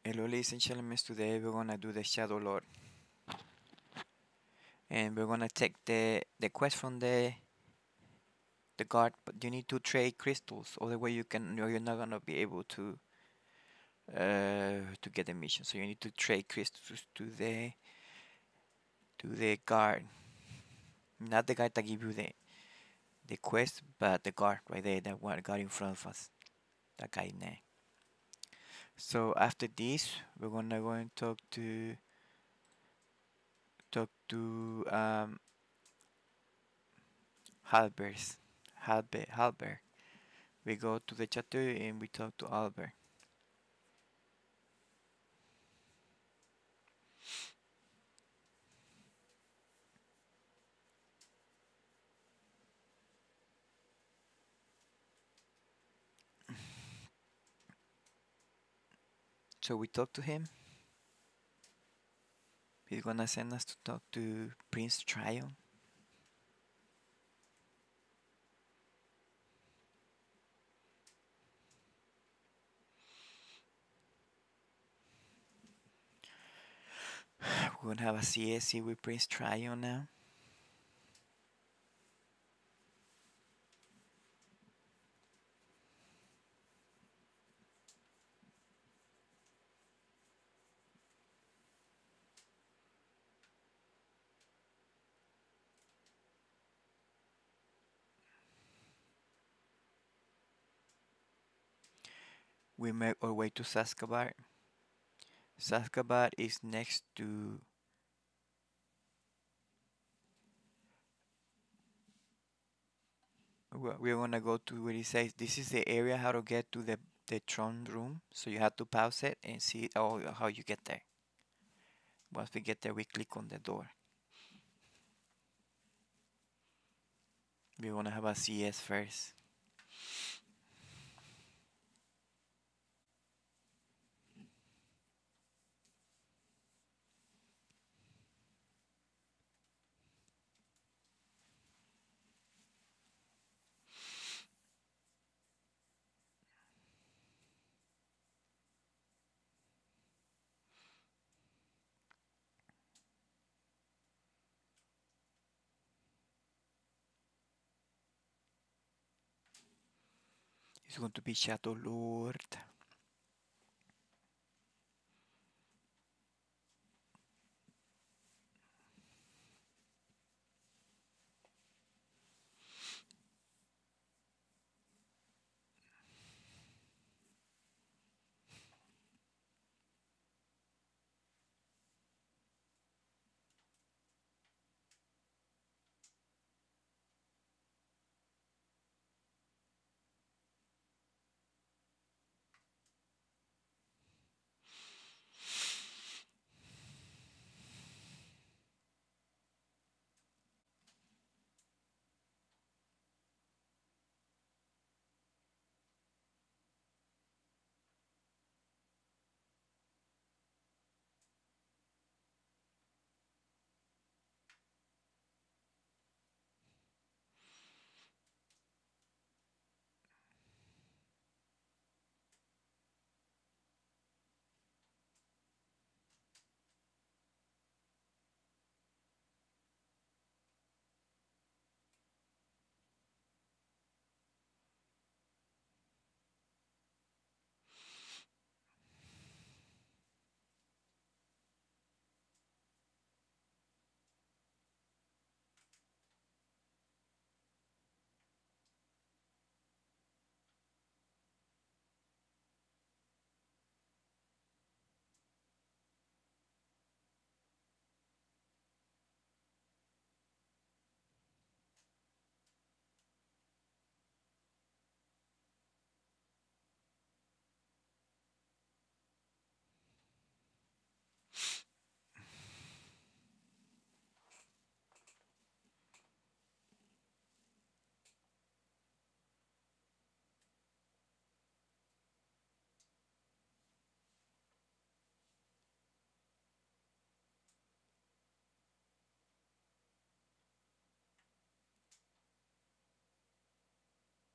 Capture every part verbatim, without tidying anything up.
Hello, ladies and gentlemen. Today we're gonna do the Shadow Lord, and we're gonna take the the quest from the the guard. But you need to trade crystals, otherwise you can you're not gonna be able to uh to get the mission. So you need to trade crystals to the to the guard, not the guy that give you the the quest, but the guard right there, that one guard in front of us, that guy name. So after this, we're gonna go and talk to talk to um Halbers, Halber, Halber. We go to the chateau and we talk to Albert. So we talk to him. He's gonna send us to talk to Prince Tryon. We're gonna have a C S C with Prince Tryon now. We make our way to Saskabat. Saskabat is next to. We're gonna go to where it says this is the area how to get to the the throne room. So you have to pause it and see oh, how you get there. Once we get there, we click on the door. We wanna have a C S first. It's going to be Shadow Lord.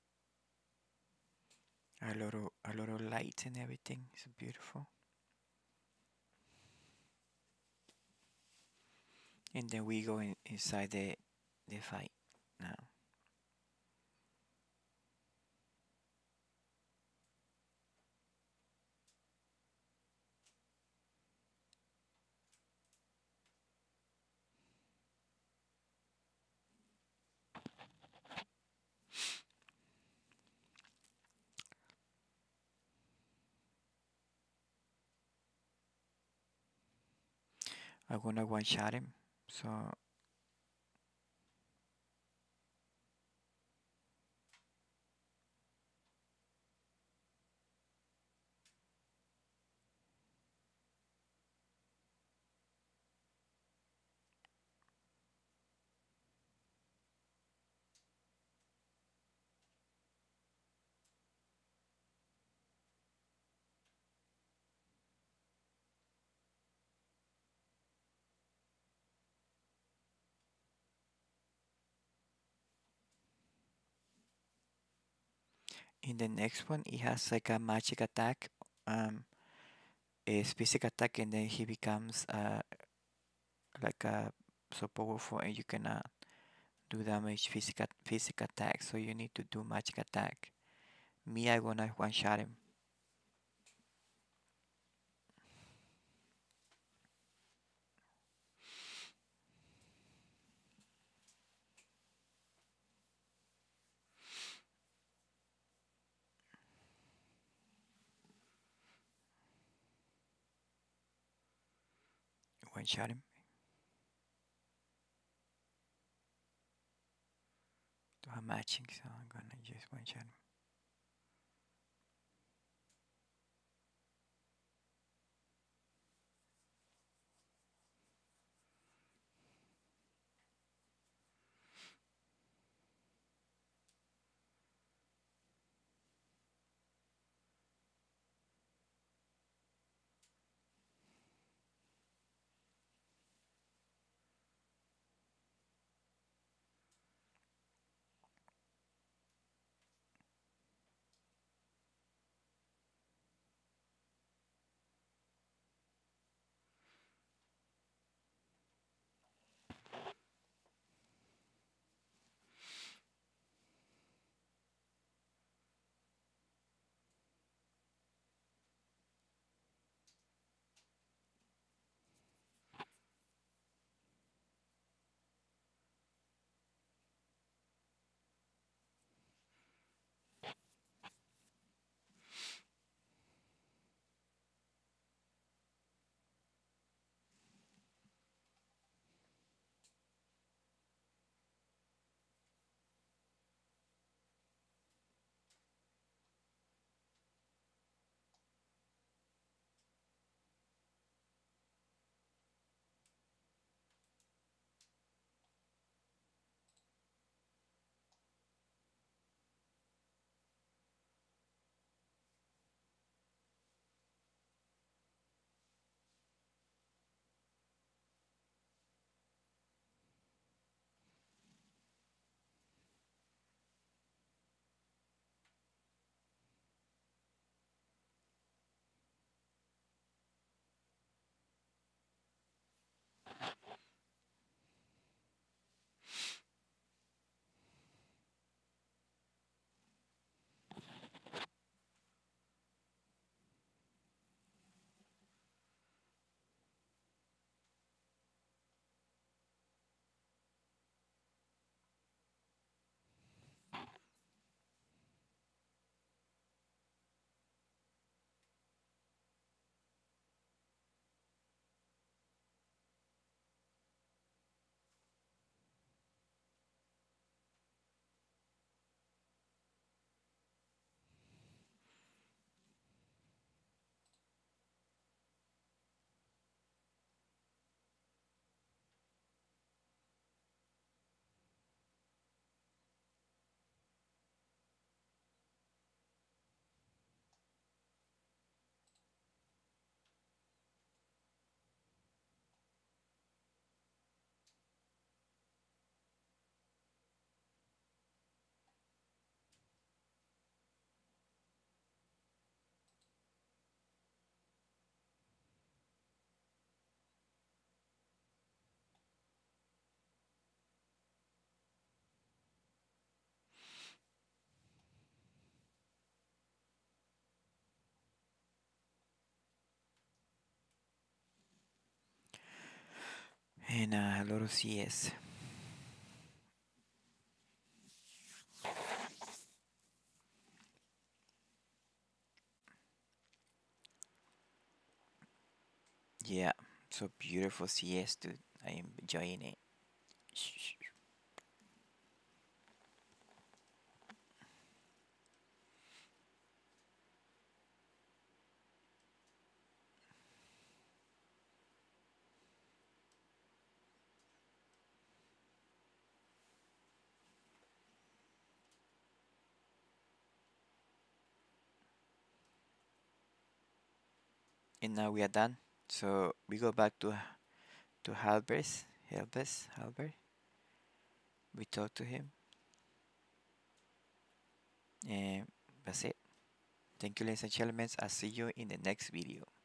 A lot of a lot of lights and everything. It's beautiful. And then we go in, inside the the fight now. I'm gonna one shot him. So in the next one, he has like a magic attack, um, a specific attack, and then he becomes uh like a so powerful, and you can uh, do damage physical physical attack. So you need to do magic attack. Me, I gonna one shot him. One shot him. Do a matching, so I'm gonna just one shot him. and uh, a lot of C S. Yeah, so beautiful C S, dude. I am enjoying it. And now we are done. So we go back to to Halbers, Halbers, Halbert. We talk to him, and that's it. Thank you, ladies and gentlemen. I'll see you in the next video.